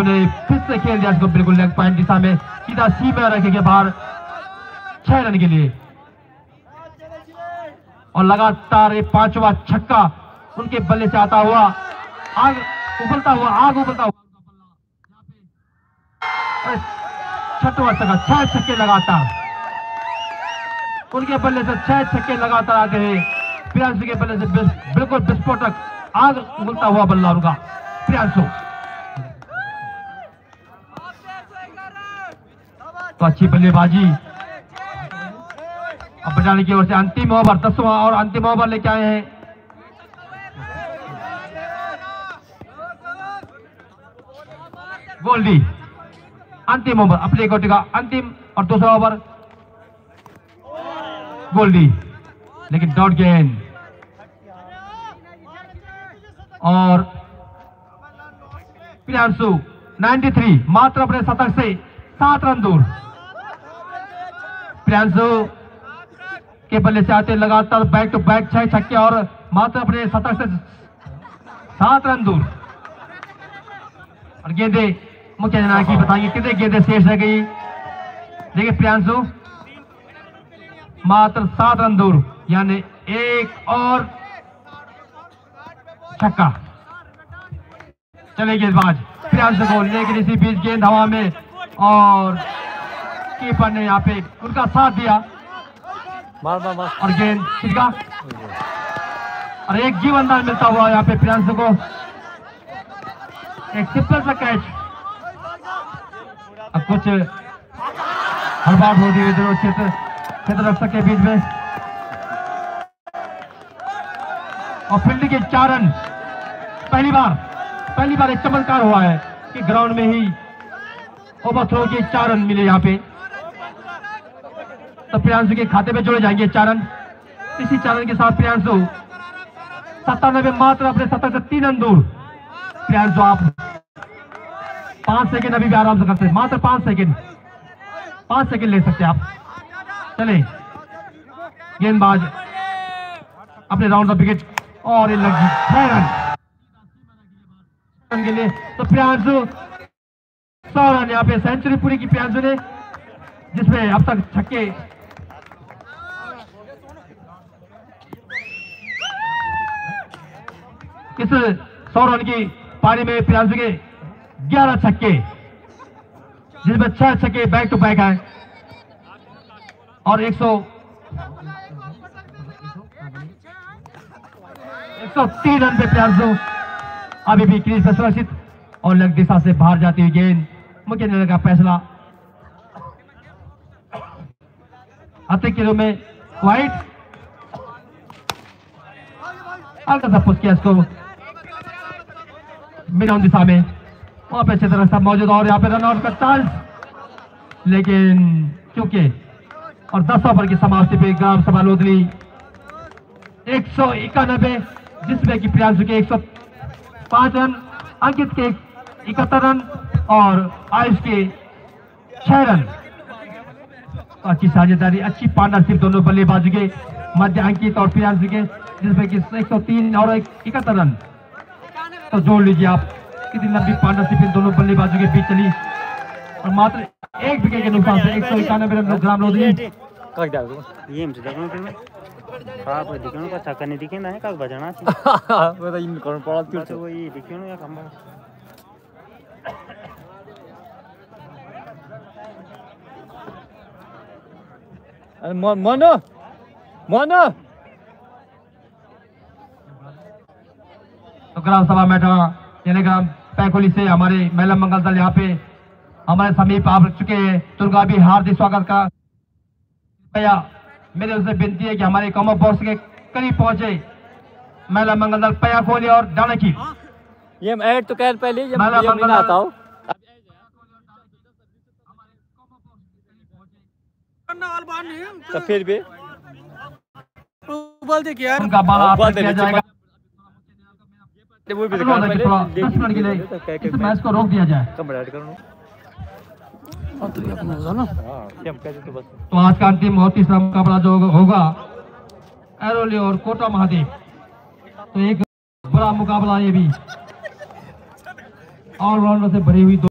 प्रियांशु ने फिर से खेल दिया इसको बिल्कुल लेग पॉइंट दिशा में, सीधा सी में रखेंगे बाहर 6 रन के लिए। और लगातार ये 5वां छक्का उनके बल्ले से आता हुआ, आग उबलता हुआ 6वां छक्का, 6 छक्के लगातार उनके बल्ले से, 6 छक्के लगातार आते हैं प्रियांशु के बल्ले से। बिल्कुल विस्फोटक आग उबलता हुआ बल्ला उनका प्रियांशु। तो अच्छी बल्लेबाजी। अब बजाने की ओर से अंतिम ओवर, 10वां और अंतिम ओवर लेके आए हैं। गोल्डी अंतिम ओवर, अपने कोटि का अंतिम और दूसरा ओवर गोल्डी, लेकिन डॉट गेंद। और प्रियांशु 93 मात्र अपने शतक से 7 रन दूर। प्रियांशु के बल्ले से आते लगातार बैक टू बैक 6 छक्के और मात्र अपने शतक से 7 रन दूर। और गेंदे मुख्य जना की बताइए कितने गेंदे शेष रह गई। देखिए प्रियांशु मात्र 7 रन दूर, यानी एक और छक्का। चले गेंदबाज प्रियांशु को, लेकिन इसी बीच गेंद हवा में और कीपर ने यहाँ पे उनका साथ दिया। और गेंद छिटका और एक जीवनदान मिलता हुआ यहाँ पे प्रियांशु को, एक सिंपल सा कैच। अब कुछ हड़बड़ हो रही है दोनों क्षेत्र रक्षक के बीच में। और फील्ड के 4 रन, पहली बार एक चमत्कार हुआ है कि ग्राउंड में ही ओवरथ्रो के 4 रन मिले यहाँ पे। तो प्रियांशु के खाते में जोड़े जाएंगे 4 रन। इसी 4 रन के साथ प्रियांशु 97 मात्र अपने शतक से 3 रन दूर। प्रियांशु आप 5 सेकेंड अभी भी आराम से करते हैं, मात्र 5 सेकेंड ले सकते हैं आप। चले गेंदबाज अपने राउंड ऑफ विकेट और ये लगी 6 रन के लिए। तो प्रियांशु 100 रन, यहाँ पे सेंचुरी पूरी की प्रियांशु ने, जिसमें अब तक छक्के इस 100 रन की पारी में प्रियांशु के 11 छक्के, जिसमें 6 छक्के बैक टू बैक हैं। और 103 रन पे प्रियांशु अभी भी क्रीज पर सुरक्षित। और लेग दिशा से बाहर जाती हुई गेंद, मुख्य निर्णय का फैसला अतिरिक्त किलो में वाइट। हल्का सा पुश किया इसको मिड ऑन दिशा में, वहां पे क्षेत्र सब मौजूद और यहाँ पे रन आउट का चांस, लेकिन चूंकि और 10 ओवर की समाप्ति पे ग्राम सभा लोधली 191, जिसमें कि प्रियांशु के 105 रन, अंकित के 71 रन और आयुष के 6 रन। तो अच्छी साझेदारी, अच्छी पार्टनरशिप दोनों बल्लेबाजों के मध्य, अंकित और प्रियांशु के, जिसमें कि 103 और 71 रन। तो जोड़ लीजिए आप कितनी लंबी पार्टनरशिप इन दोनों बल्लेबाजों के बीच चली। और मात्र 1 विकेट के नुकसान से 191 रन ग्राम लोधली। ये हमसे देखो फिर मैं खराब है दिखनो का छक्का नहीं दिखे ना है का बजाना थी वो तो इन कौन पड़ा क्यों तो ये दिखनो या कम अरे मोनो तो ग्राम सभा मैटर यानी ग्राम पैकोली से हमारे महिला मंगल दल यहाँ पे हमारे समीप आ चुके हैं। दुर्गा भी हार्दिक स्वागत का भैया, मेरे उनसे विनती है कि हमारे कॉमो बॉक्स के करीब पहुंचे महिला मंगल दल पया कोहली और डानकी। ये ऐड तो कर पहले ये महिला मंगल दल आता हूं तो फिर भी बोल दे कि यार उनका बाला किया जाएगा। वो भी इस मैच को रोक दिया जाए। तो आज का अंतिम और तीसरा मुकाबला जो होगा एरोली और कोटा महादेव, तो एक बड़ा मुकाबला ये भी ऑलराउंडर से भरी हुई